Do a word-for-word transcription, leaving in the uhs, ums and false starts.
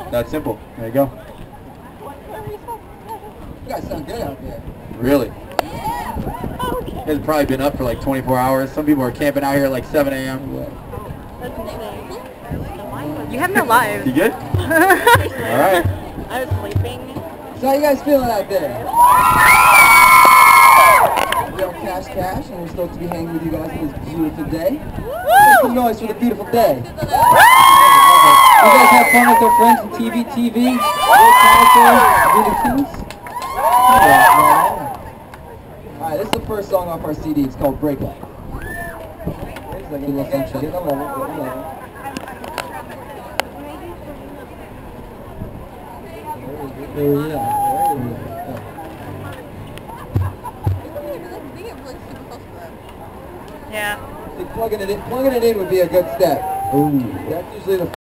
That simple. There you go. You guys sound good out there. Really? You guys have probably been up for like twenty-four hours. Some people are camping out here at like seven A M That's insane. You have no lives. You good? All right. I was sleeping. So how you guys feeling out there? We're on CashCash, and we're stoked to be hanging with you guys on this beautiful day. Make some noise for the beautiful day. You guys have fun with your friends on T V, T V, World Consoles, Video Tunes? Alright, this is the first song off our C D. It's called Break Up. Get a little sunshine. Get a level, get a level. There we go. Yeah. See, plugging it in, plugging it in would be a good step. Ooh, that's usually the